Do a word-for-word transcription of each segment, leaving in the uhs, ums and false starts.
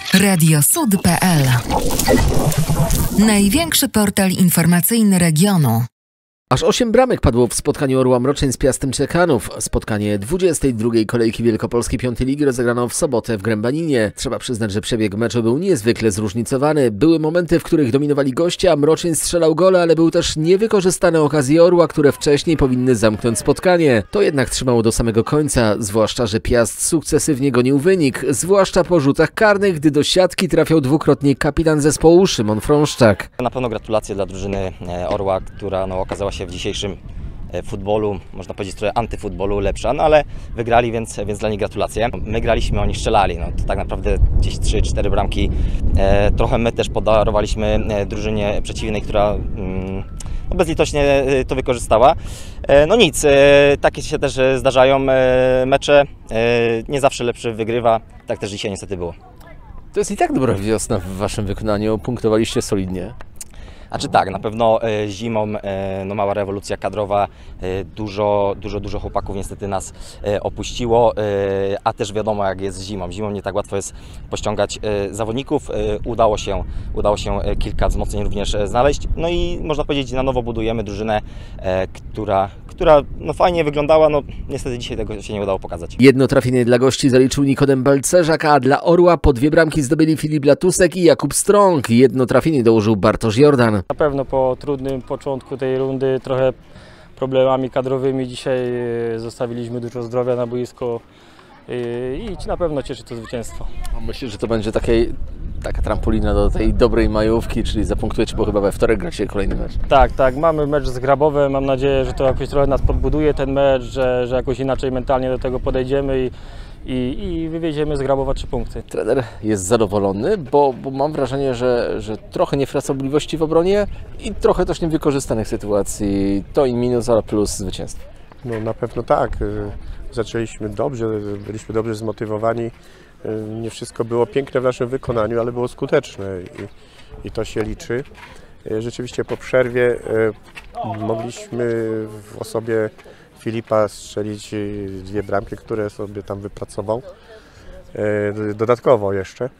Radio Sud kropka pe el. Największy portal informacyjny regionu. Aż osiem bramek padło w spotkaniu Orła Mroczeń z Piastem Czechanów. Spotkanie dwudziestej drugiej kolejki Wielkopolskiej Piątej Ligi rozegrano w sobotę w Grębaninie. Trzeba przyznać, że przebieg meczu był niezwykle zróżnicowany. Były momenty, w których dominowali goście, a Mroczeń strzelał gole, ale był też niewykorzystane okazje Orła, które wcześniej powinny zamknąć spotkanie. To jednak trzymało do samego końca, zwłaszcza, że Piast sukcesywnie gonił wynik, zwłaszcza po rzutach karnych, gdy do siatki trafiał dwukrotnie kapitan zespołu Szymon Frąszczak. Na pewno gratulacje dla drużyny Orła, która no, okazała się w dzisiejszym futbolu, można powiedzieć trochę antyfutbolu lepsza, no ale wygrali, więc, więc dla nich gratulacje. My graliśmy, oni strzelali, no to tak naprawdę gdzieś trzy cztery bramki. E, trochę my też podarowaliśmy drużynie przeciwnej, która mm, no bezlitośnie to wykorzystała. E, no nic, e, takie się też zdarzają e, mecze, e, nie zawsze lepszy wygrywa, tak też dzisiaj niestety było. To jest i tak dobra wiosna w waszym wykonaniu, punktowaliście solidnie. A czy tak, na pewno e, zimą e, no mała rewolucja kadrowa, e, dużo, dużo, dużo chłopaków niestety nas e, opuściło, e, a też wiadomo jak jest zimą. Zimą nie tak łatwo jest pościągać e, zawodników. E, udało się, udało się kilka wzmocnień również znaleźć. No i można powiedzieć, na nowo budujemy drużynę, e, która, która no fajnie wyglądała, no niestety dzisiaj tego się nie udało pokazać. Jedno trafienie dla gości zaliczył Nikodem Balcerzak, a dla Orła po dwie bramki zdobyli Filip Latusek i Jakub Strąg. Jedno trafienie dołożył Bartosz Jordan. Na pewno po trudnym początku tej rundy, trochę problemami kadrowymi dzisiaj zostawiliśmy dużo zdrowia na boisko i na pewno cieszy to zwycięstwo. Myślę, że to będzie takie, taka trampolina do tej dobrej majówki, czyli zapunktujecie, bo chyba we wtorek gracie kolejny mecz. Tak, tak, mamy mecz z Grabowem, mam nadzieję, że to jakoś trochę nas podbuduje ten mecz, że, że jakoś inaczej mentalnie do tego podejdziemy i I, i wywieziemy z Grabowa trzy punkty. Trener jest zadowolony, bo, bo mam wrażenie, że, że trochę niefrasobliwości w obronie i trochę też niewykorzystanych sytuacji. To i minus, ale plus zwycięstwo. No na pewno tak. Zaczęliśmy dobrze, byliśmy dobrze zmotywowani. Nie wszystko było piękne w naszym wykonaniu, ale było skuteczne i, i to się liczy. Rzeczywiście po przerwie mogliśmy w osobie Filipa strzelić dwie bramki, które sobie tam wypracował, dodatkowo jeszcze.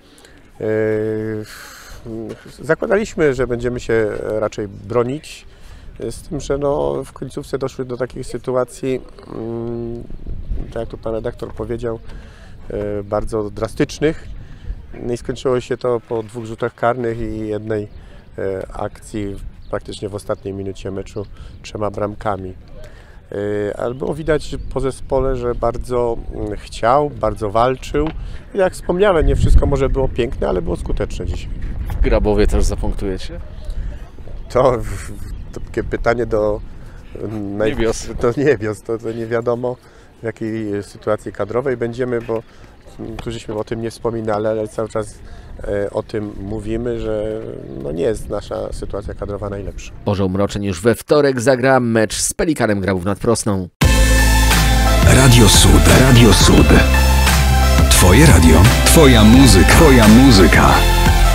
Zakładaliśmy, że będziemy się raczej bronić, z tym, że no w końcówce doszły do takich sytuacji, tak jak tu pan redaktor powiedział, bardzo drastycznych. No i skończyło się to po dwóch rzutach karnych i jednej akcji praktycznie w ostatniej minucie meczu trzema bramkami. Ale było widać po zespole, że bardzo chciał, bardzo walczył. Jak wspomniałem, nie wszystko może było piękne, ale było skuteczne dzisiaj. W Grabowie też zapunktujecie? To, to takie pytanie do niebios. Do niebios. To, to nie wiadomo w jakiej sytuacji kadrowej będziemy, bo tu żeśmy o tym nie wspominali, ale cały czas o tym mówimy, że no nie jest nasza sytuacja kadrowa najlepsza. Orzeł Mroczeń już we wtorek zagra mecz z Pelikanem Grabów nad Prosną. Radio Sud, Radio Sud. Twoje radio, twoja muzyka, twoja muzyka.